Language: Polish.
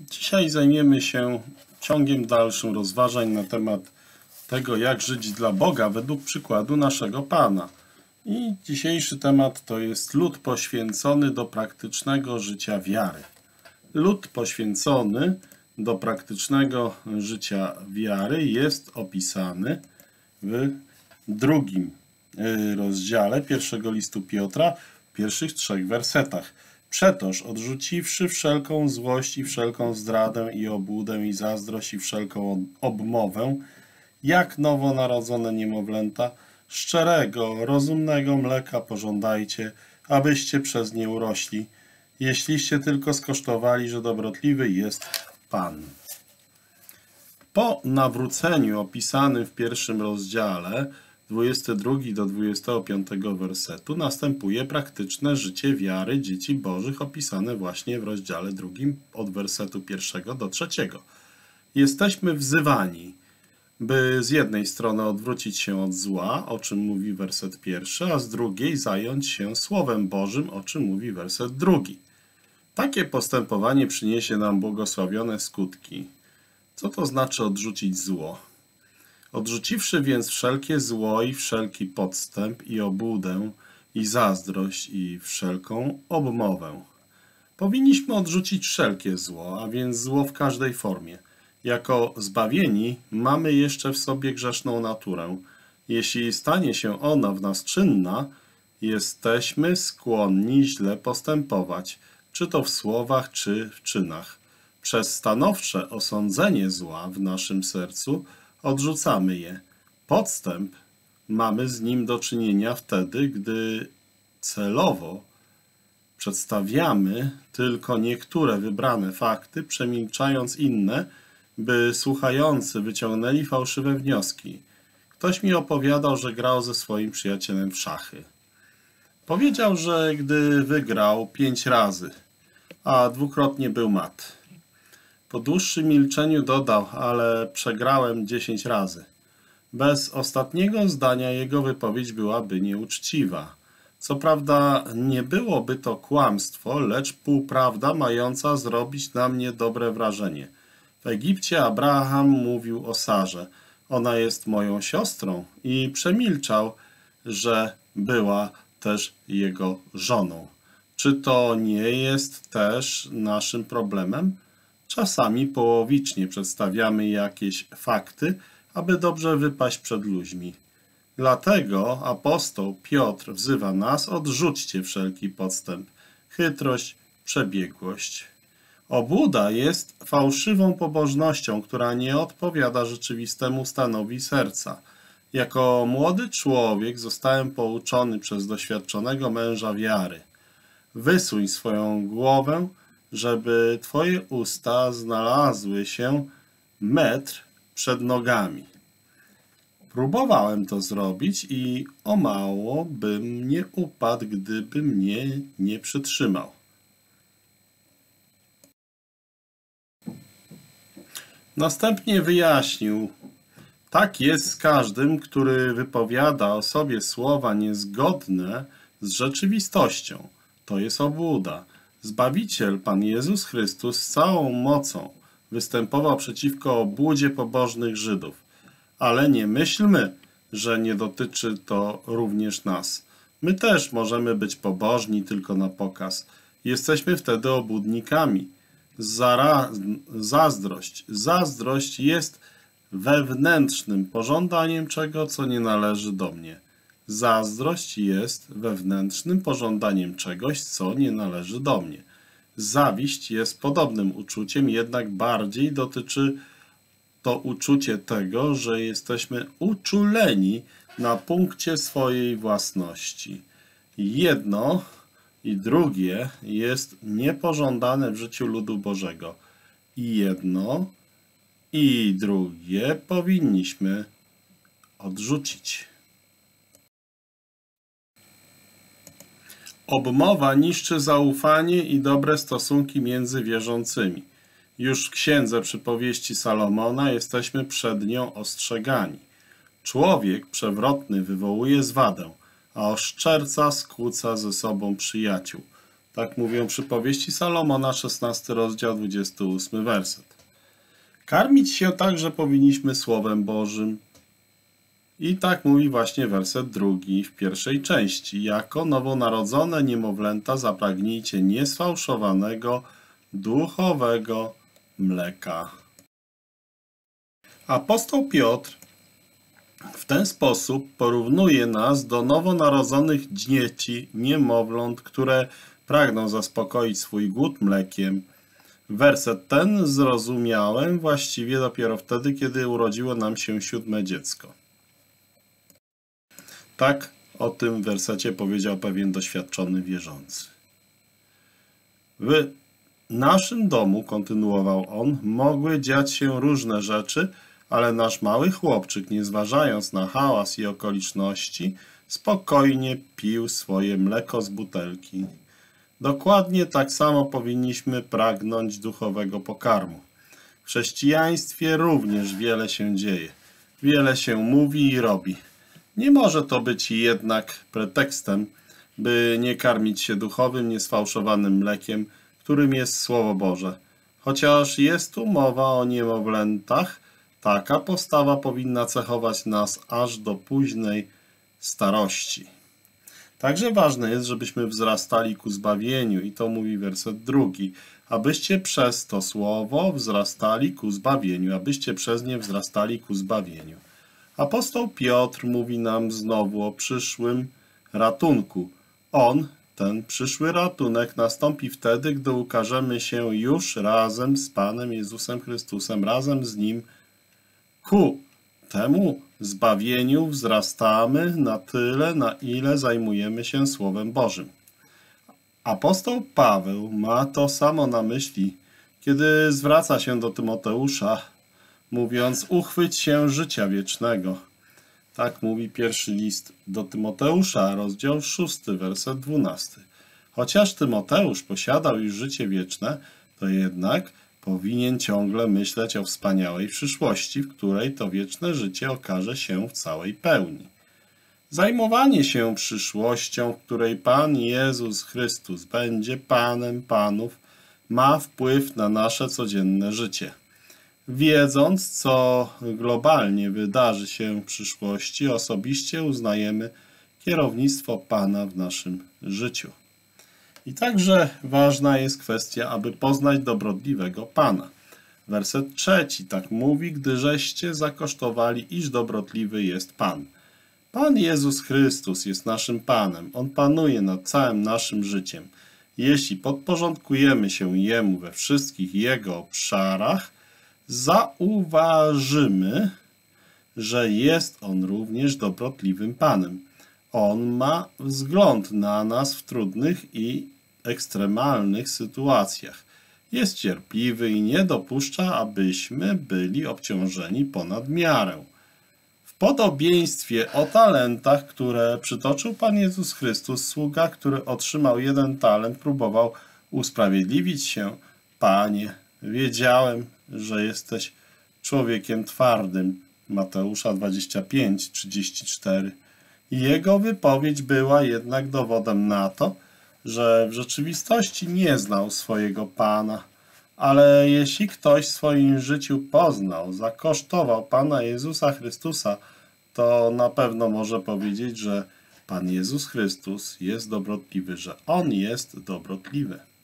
Dzisiaj zajmiemy się ciągiem dalszym rozważań na temat tego, jak żyć dla Boga według przykładu naszego Pana. I dzisiejszy temat to jest lud poświęcony do praktycznego życia wiary. Lud poświęcony do praktycznego życia wiary jest opisany w drugim rozdziale pierwszego listu Piotra, w pierwszych 3 wersetach. Przetoż, odrzuciwszy wszelką złość i wszelką zdradę i obłudę i zazdrość i wszelką obmowę, jak nowonarodzone niemowlęta, szczerego, rozumnego mleka pożądajcie, abyście przez nie urośli, jeśliście tylko skosztowali, że dobrotliwy jest Pan. Po nawróceniu opisanym w pierwszym rozdziale, 22 do 25 wersetu, następuje praktyczne życie wiary dzieci bożych opisane właśnie w rozdziale 2 od wersetu 1 do 3. Jesteśmy wzywani, by z jednej strony odwrócić się od zła, o czym mówi werset 1, a z drugiej zająć się Słowem Bożym, o czym mówi werset 2. Takie postępowanie przyniesie nam błogosławione skutki. Co to znaczy odrzucić zło? Odrzuciwszy więc wszelkie zło i wszelki podstęp i obłudę i zazdrość i wszelką obmowę. Powinniśmy odrzucić wszelkie zło, a więc zło w każdej formie. Jako zbawieni mamy jeszcze w sobie grzeszną naturę. Jeśli stanie się ona w nas czynna, jesteśmy skłonni źle postępować, czy to w słowach, czy w czynach. Przez stanowcze osądzenie zła w naszym sercu odrzucamy je. Podstęp mamy z nim do czynienia wtedy, gdy celowo przedstawiamy tylko niektóre wybrane fakty, przemilczając inne, by słuchający wyciągnęli fałszywe wnioski. Ktoś mi opowiadał, że grał ze swoim przyjacielem w szachy. Powiedział, że gdy wygrał 5 razy, a dwukrotnie był mat. Po dłuższym milczeniu dodał, ale przegrałem 10 razy. Bez ostatniego zdania jego wypowiedź byłaby nieuczciwa. Co prawda nie byłoby to kłamstwo, lecz półprawda mająca zrobić na mnie dobre wrażenie. W Egipcie Abraham mówił o Sarze. Ona jest moją siostrą i przemilczał, że była też jego żoną. Czy to nie jest też naszym problemem? Czasami połowicznie przedstawiamy jakieś fakty, aby dobrze wypaść przed ludźmi. Dlatego apostoł Piotr wzywa nas: odrzućcie wszelki podstęp, chytrość, przebiegłość. Obłuda jest fałszywą pobożnością, która nie odpowiada rzeczywistemu stanowi serca. Jako młody człowiek zostałem pouczony przez doświadczonego męża wiary. Wysuń swoją głowę, żeby twoje usta znalazły się metr przed nogami. Próbowałem to zrobić i o mało bym nie upadł, gdyby mnie nie przytrzymał. Następnie wyjaśnił: tak jest z każdym, który wypowiada o sobie słowa niezgodne z rzeczywistością. To jest obłuda. Zbawiciel, Pan Jezus Chrystus, z całą mocą występował przeciwko obłudzie pobożnych Żydów. Ale nie myślmy, że nie dotyczy to również nas. My też możemy być pobożni tylko na pokaz. Jesteśmy wtedy obłudnikami. Zazdrość. Zazdrość jest wewnętrznym pożądaniem czego, co nie należy do mnie. Zazdrość jest wewnętrznym pożądaniem czegoś, co nie należy do mnie. Zawiść jest podobnym uczuciem, jednak bardziej dotyczy to uczucie tego, że jesteśmy uczuleni na punkcie swojej własności. Jedno i drugie jest niepożądane w życiu ludu Bożego. I jedno i drugie powinniśmy odrzucić. Obmowa niszczy zaufanie i dobre stosunki między wierzącymi. Już w Księdze Przypowieści Salomona jesteśmy przed nią ostrzegani. Człowiek przewrotny wywołuje zwadę, a oszczerca skłóca ze sobą przyjaciół. Tak mówią przypowieści Salomona, 16 rozdział, 28 werset. Karmić się także powinniśmy Słowem Bożym. I tak mówi właśnie werset 2 w pierwszej części. Jako nowonarodzone niemowlęta zapragnijcie niesfałszowanego, duchowego mleka. Apostoł Piotr w ten sposób porównuje nas do nowonarodzonych dzieci, niemowląt, które pragną zaspokoić swój głód mlekiem. Werset ten zrozumiałem właściwie dopiero wtedy, kiedy urodziło nam się 7. dziecko. Tak o tym wersecie powiedział pewien doświadczony wierzący. W naszym domu, kontynuował on, mogły dziać się różne rzeczy, ale nasz mały chłopczyk, nie zważając na hałas i okoliczności, spokojnie pił swoje mleko z butelki. Dokładnie tak samo powinniśmy pragnąć duchowego pokarmu. W chrześcijaństwie również wiele się dzieje, wiele się mówi i robi. Nie może to być jednak pretekstem, by nie karmić się duchowym, niesfałszowanym mlekiem, którym jest Słowo Boże. Chociaż jest tu mowa o niemowlętach, taka postawa powinna cechować nas aż do późnej starości. Także ważne jest, żebyśmy wzrastali ku zbawieniu i to mówi werset 2. Abyście przez to słowo wzrastali ku zbawieniu, abyście przez nie wzrastali ku zbawieniu. Apostoł Piotr mówi nam znowu o przyszłym ratunku. Ten przyszły ratunek nastąpi wtedy, gdy ukażemy się już razem z Panem Jezusem Chrystusem, razem z Nim ku temu zbawieniu wzrastamy na tyle, na ile zajmujemy się Słowem Bożym. Apostoł Paweł ma to samo na myśli, kiedy zwraca się do Tymoteusza, mówiąc: uchwyć się życia wiecznego. Tak mówi pierwszy list do Tymoteusza, rozdział 6, werset 12. Chociaż Tymoteusz posiadał już życie wieczne, to jednak powinien ciągle myśleć o wspaniałej przyszłości, w której to wieczne życie okaże się w całej pełni. Zajmowanie się przyszłością, w której Pan Jezus Chrystus będzie Panem Panów, ma wpływ na nasze codzienne życie. Wiedząc, co globalnie wydarzy się w przyszłości, osobiście uznajemy kierownictwo Pana w naszym życiu. I także ważna jest kwestia, aby poznać dobrotliwego Pana. Werset 3 tak mówi: gdyżeście zakosztowali, iż dobrotliwy jest Pan. Pan Jezus Chrystus jest naszym Panem. On panuje nad całym naszym życiem. Jeśli podporządkujemy się Jemu we wszystkich Jego obszarach, zauważymy, że jest On również dobrotliwym Panem. On ma wzgląd na nas w trudnych i ekstremalnych sytuacjach. Jest cierpliwy i nie dopuszcza, abyśmy byli obciążeni ponad miarę. W podobieństwie o talentach, które przytoczył Pan Jezus Chrystus, sługa, który otrzymał 1 talent, próbował usprawiedliwić się: Panie, wiedziałem, że jesteś człowiekiem twardym. Mateusza 25:34. Jego wypowiedź była jednak dowodem na to, że w rzeczywistości nie znał swojego Pana. Ale jeśli ktoś w swoim życiu poznał, zakosztował Pana Jezusa Chrystusa, to na pewno może powiedzieć, że Pan Jezus Chrystus jest dobrotliwy, że On jest dobrotliwy.